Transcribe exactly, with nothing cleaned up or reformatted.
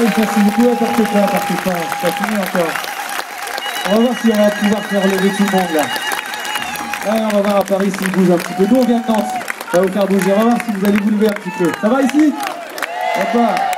Allez, ça s'il vous plaît, partez pas, partez pas, c'est pas fini encore. On va voir si on va pouvoir faire lever tout le monde là. Là, on va voir à Paris s'il bouge un petit peu. Nous, on vient de Nantes, ça va vous faire bouger. On va voir si vous allez vous lever un petit peu. Ça va ici? D'accord.